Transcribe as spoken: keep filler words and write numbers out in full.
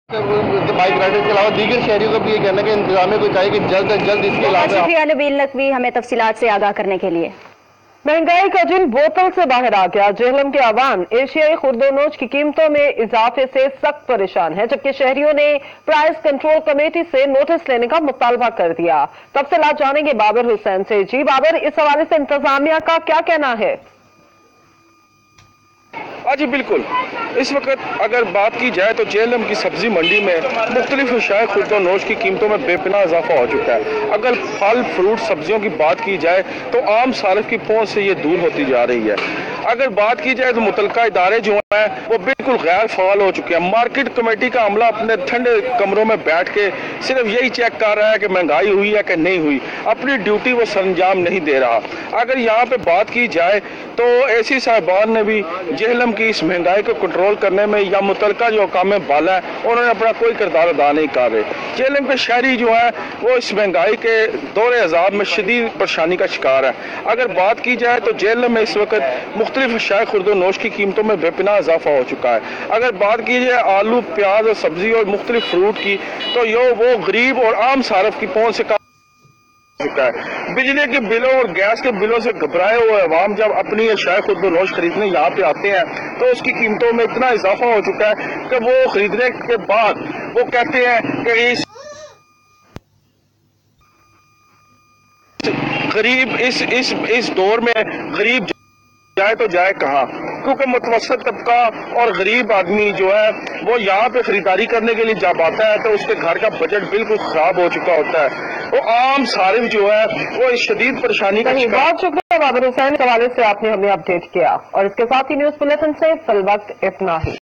Bike Riders के अलावा दीगर शहरियों का भी ये कहना है कि इंतजामिया को चाहिए कि जल्द अज जल्द इसके अलावा। शुक्रिया नबील नकवी हमें तफसीलात से आगाह करने के लिए। महंगाई का जिन बोतल से बाहर आ गया, जेहलम के अवाम एशियाई खुर्दोनोज की कीमतों में इजाफे से सख्त परेशान है, जबकि शहरियों ने प्राइस कंट्रोल कमेटी से नोटिस लेने का मुतालबा कर दिया। तफसीलात जानेंगे बाबर हुसैन से। जी बाबर, इस हवाले से इंतजामिया का क्या कहना है? हाँ जी बिल्कुल, इस वक्त अगर बात की जाए तो जेहलम की सब्जी मंडी में मुख्तलिफ अशाए खुर्दोनोश की कीमतों में बेपनाह इजाफा हो चुका है। अगर फल फ्रूट सब्जियों की बात की जाए तो आम सारिफ की पहुंच से ये दूर होती जा रही है। अगर बात की जाए तो मुतलका इदारे जो हैं वो बिल्कुल गैर फाल हो चुके हैं। मार्केट कमेटी का अमला अपने ठंडे कमरों में बैठ के सिर्फ यही चेक कर रहा है कि महंगाई हुई है कि नहीं हुई, अपनी ड्यूटी वो सरंजाम नहीं दे रहा। अगर यहाँ पे बात की जाए तो एसी साहिबान ने भी जेहलम की इस महंगाई को कंट्रोल करने में या मुतलका जो काम बाला है उन्होंने अपना कोई किरदार अदा नहीं कर रहे। जेहलम के शहरी जो है वो इस महंगाई के दौरे अजाब में शदीद परेशानी का शिकार है। अगर बात की जाए तो जेहलम में इस वक्त मुख्तलिफ अशाए खुर्दोनोश की कीमतों में बेपनाह इजाफा हो चुका है। अगर बात की जाए आलू प्याज और सब्जी और मुख्तलिफ फ्रूट की तो यो वो गरीब और आम सारफ की पहुंच से चुका है। बिजली के बिलों और गैस के बिलों से घबराए हुए अवाम जब अपनी अशाए खुर्दोनोश खरीदने यहाँ पे आते हैं तो उसकी कीमतों में इतना इजाफा हो चुका है कि वो खरीदने के बाद वो कहते हैं कि इस गरीब इस इस इस दौर में गरीब जाए तो जाए कहाँ, क्योंकि मुतवसत तबका और गरीब आदमी जो है वो यहाँ पे खरीदारी करने के लिए जब आता है तो उसके घर का बजट बिल्कुल खराब हो चुका होता है। वो आम सारिफ जो है वो इस शदीद परेशानी का शिकार। बहुत शुक्रिया बाबर हुसैन, इस हवाले से आपने हमें अपडेट किया। और इसके साथ ही न्यूज बुलेटिन से फिल वक्त इतना ही।